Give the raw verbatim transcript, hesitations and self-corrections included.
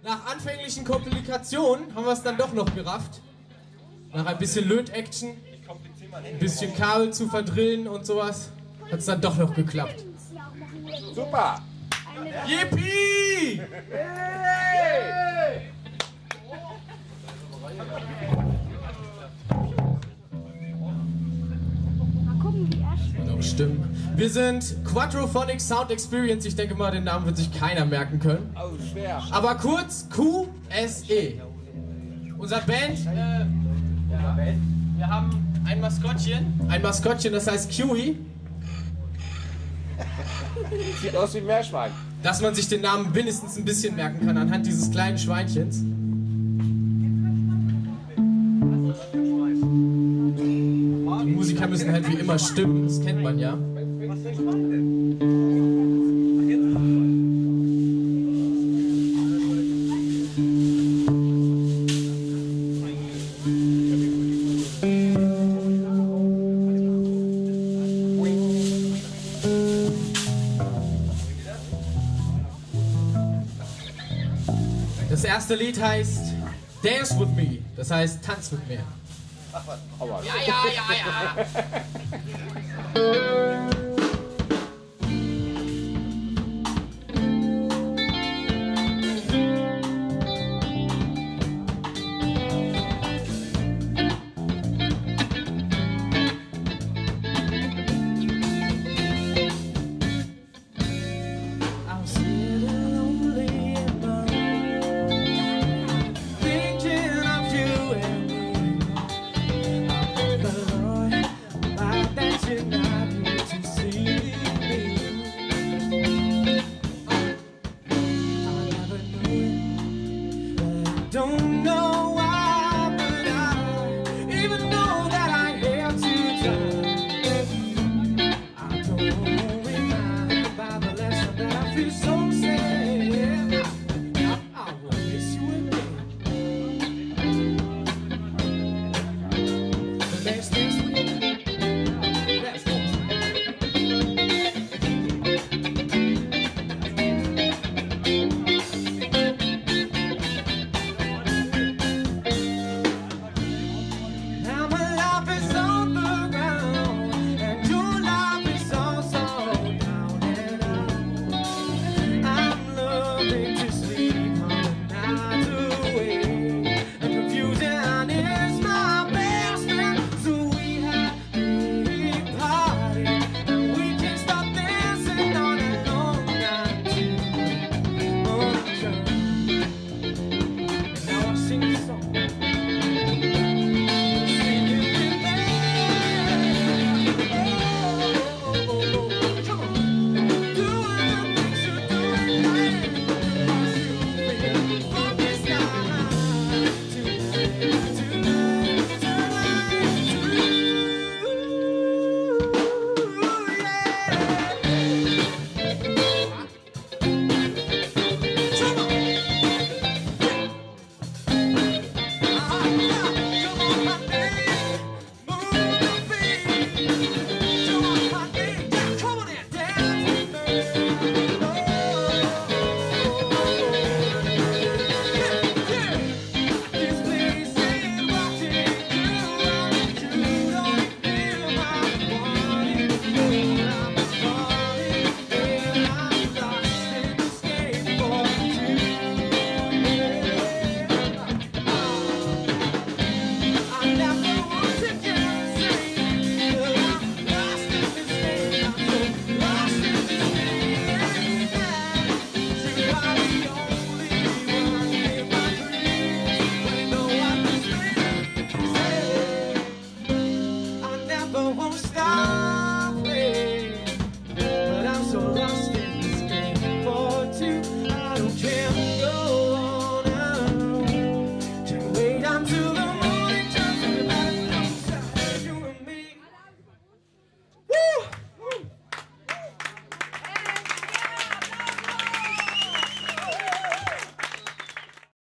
Nach anfänglichen Komplikationen haben wir es dann doch noch gerafft. Nach ein bisschen Löt-Action, ein bisschen Kabel zu verdrillen und sowas, hat es dann doch noch geklappt. Super! Yippie! Hey! Und auch Stimmen. Wir sind Quadrophonic Sound Experience. Ich denke mal, den Namen wird sich keiner merken können. Oh, schwer. Aber kurz Q S E. Unser Band, äh, ja, wir haben ein Maskottchen. Ein Maskottchen, das heißt Q E. Sieht aus wie ein Meerschwein. Dass man sich den Namen wenigstens ein bisschen merken kann anhand dieses kleinen Schweinchens. Die Musiker müssen halt wie immer stimmen, das kennt man ja. Das erste Lied heißt Dance with Me, das heißt Tanz mit mir. Ja, ja, ja, ja. Don't know